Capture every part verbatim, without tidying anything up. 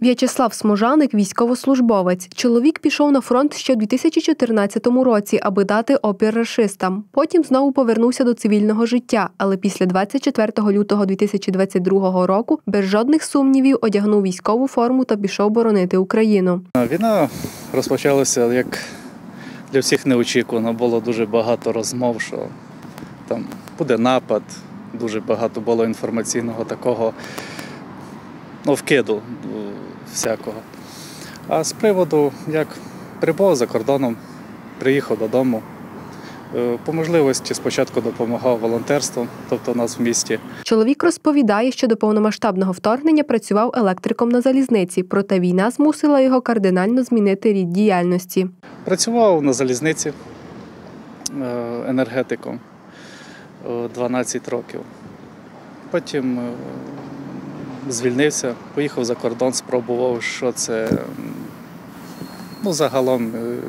В'ячеслав Смужаник – військовослужбовець. Чоловік пішов на фронт ще у дві тисячі чотирнадцятому році, аби дати опір рашистам. Потім знову повернувся до цивільного життя, але після двадцять четвертого лютого дві тисячі двадцять другого року без жодних сумнівів одягнув військову форму та пішов боронити Україну. Війна розпочалася, як для всіх неочікувано. Було дуже багато розмов, що там буде напад, дуже багато було інформаційного такого, ну, вкиду всякого. А з приводу, як прибув за кордоном, приїхав додому, по можливості спочатку допомагав волонтерством, тобто у нас в місті. Чоловік розповідає, що до повномасштабного вторгнення працював електриком на залізниці, проте війна змусила його кардинально змінити рід діяльності. Працював на залізниці енергетиком дванадцять років. Потім звільнився, поїхав за кордон, спробував, що це, ну, загалом,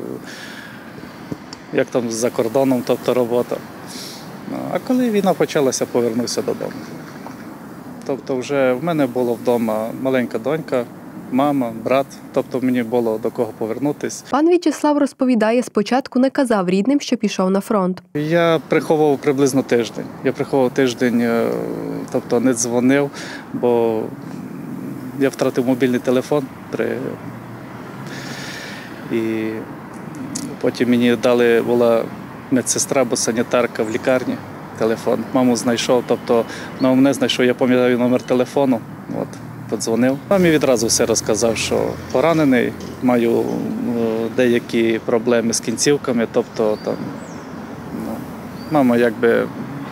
як там за кордоном, тобто робота. А коли війна почалася, повернувся додому. Тобто вже в мене було вдома маленька донька, мама, брат, тобто мені було до кого повернутися. Пан В'ячеслав розповідає, спочатку не казав рідним, що пішов на фронт. Я приховував приблизно тиждень. Я приховував тиждень, тобто не дзвонив, бо я втратив мобільний телефон. При... І потім мені дали, була медсестра або санітарка в лікарні, телефон. Маму знайшов, тобто ну, мене знайшов, я пам'ятаю номер телефону. От. Подзвонив. Мамі відразу все розказав, що поранений, маю деякі проблеми з кінцівками, тобто там, ну, мама якби,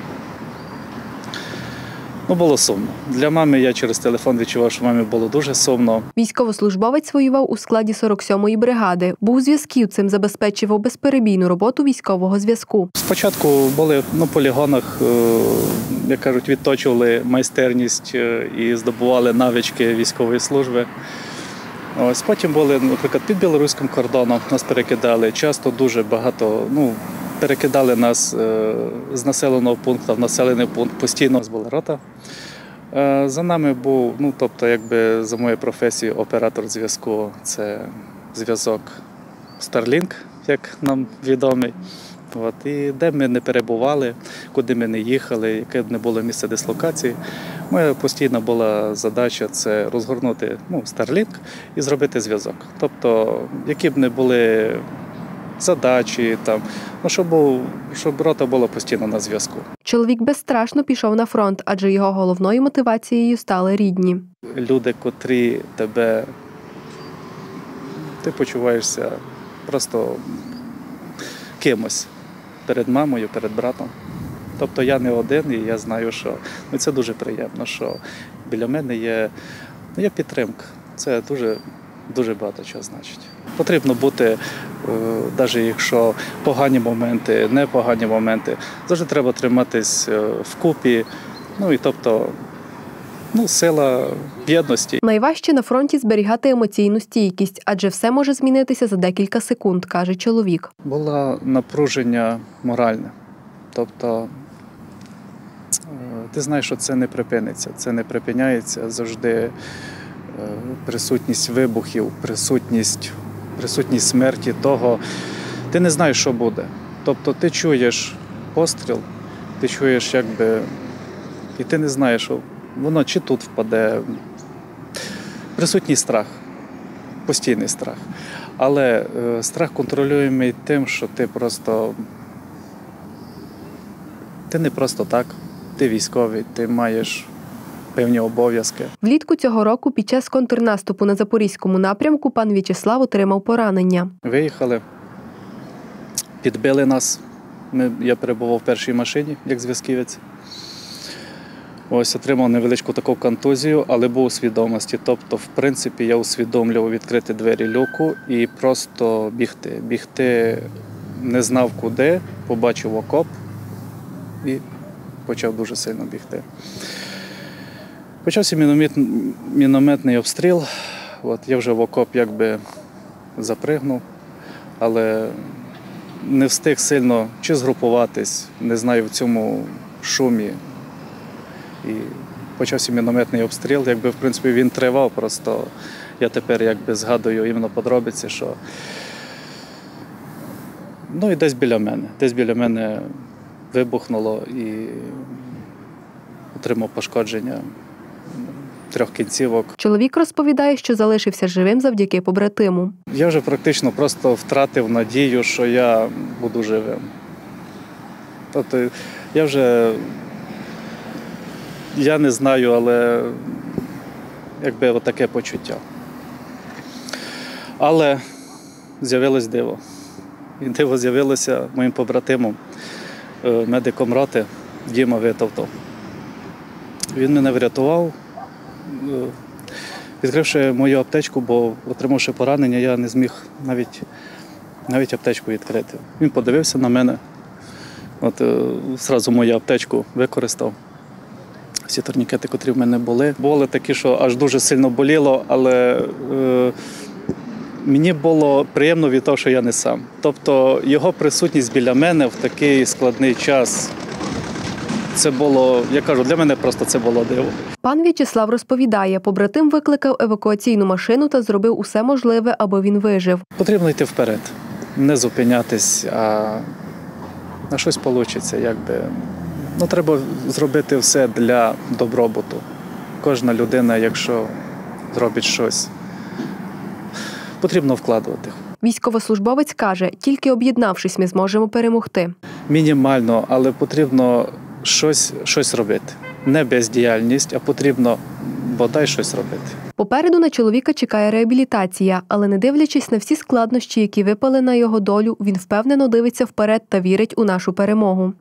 ну, було сумно. Для мами я через телефон відчував, що мамі було дуже сумно. Військовослужбовець воював у складі сорок сьомої бригади. Був зв'язківцем, забезпечував безперебійну роботу військового зв'язку. Спочатку були на полігонах, як кажуть, відточували майстерність і здобували навички військової служби. Ось потім були, наприклад, під білоруським кордоном, нас перекидали. Часто дуже багато, ну, перекидали нас з населеного пункту в населений пункт. Постійно у нас була рота. За нами був, ну, тобто, якби за моєю професією, оператор зв'язку. Це зв'язок Starlink, як нам відомий. От. І де б ми не перебували, куди ми не їхали, яке б не було місце дислокації, моя постійна була задача – це розгорнути, ну, Starlink і зробити зв'язок. Тобто, які б не були задачі, там, ну, щоб, був, щоб рота була постійно на зв'язку. Чоловік безстрашно пішов на фронт, адже його головною мотивацією стали рідні. Люди, котрі тебе, ти почуваєшся просто кимось перед мамою, перед братом. Тобто я не один, і я знаю, що, ну, це дуже приємно, що біля мене є, ну, є підтримка. Це дуже, дуже багато чого значить. Потрібно бути, навіть якщо погані моменти, непогані моменти, завжди треба триматись вкупі, ну і тобто, ну, сила єдності. Найважче на фронті зберігати емоційну стійкість, адже все може змінитися за декілька секунд, каже чоловік. Було напруження моральне. Тобто, ти знаєш, що це не припиниться, це не припиняється. Завжди присутність вибухів, присутність, присутність смерті того. Ти не знаєш, що буде. Тобто ти чуєш постріл, ти чуєш, якби, і ти не знаєш, що воно чи тут впаде. Присутній страх, постійний страх. Але е, страх контролюємий тим, що ти просто, ти не просто так, ти військовий, ти маєш певні обов'язки. Влітку цього року під час контрнаступу на Запорізькому напрямку пан В'ячеслав отримав поранення. Виїхали, підбили нас. Ми, я перебував в першій машині, як зв'язківець. Ось, отримав невеличку таку контузію, але був у свідомості. Тобто, в принципі, я усвідомлював відкрити двері люку і просто бігти. Бігти не знав куди, побачив окоп і почав дуже сильно бігти. Почався міномет, мінометний обстріл. От, я вже в окоп якби запригнув, але не встиг сильно чи згрупуватись, не знаю, в цьому шумі. І почався мінометний обстріл, якби, в принципі, він тривав, просто я тепер якби згадую іменно подробиці, що ну і десь біля мене, десь біля мене вибухнуло і отримав пошкодження трьох кінцівок. Чоловік розповідає, що залишився живим завдяки побратиму. Я вже практично просто втратив надію, що я буду живим. Тобто я вже, я не знаю, але якби отаке почуття. Але з'явилось диво. І диво з'явилося моїм побратимом, медиком роти Діма Витовто. Він мене врятував, відкривши мою аптечку, бо отримавши поранення, я не зміг навіть, навіть аптечку відкрити. Він подивився на мене, от одразу мою аптечку використав. Всі турнікети, котрі в мене були, були такі, що аж дуже сильно боліло, але е, мені було приємно від того, що я не сам. Тобто його присутність біля мене в такий складний час, це було, я кажу, для мене просто це було диво. Пан В'ячеслав розповідає, побратим викликав евакуаційну машину та зробив усе можливе, аби він вижив. Потрібно йти вперед, не зупинятись, а на щось вийде, якби. Ну, треба зробити все для добробуту. Кожна людина, якщо зробить щось, потрібно вкладувати. Військовослужбовець каже, тільки об'єднавшись, ми зможемо перемогти. Мінімально, але потрібно щось, щось робити. Не бездіяльність, а потрібно бодай щось робити. Попереду на чоловіка чекає реабілітація, але не дивлячись на всі складнощі, які випали на його долю, він впевнено дивиться вперед та вірить у нашу перемогу.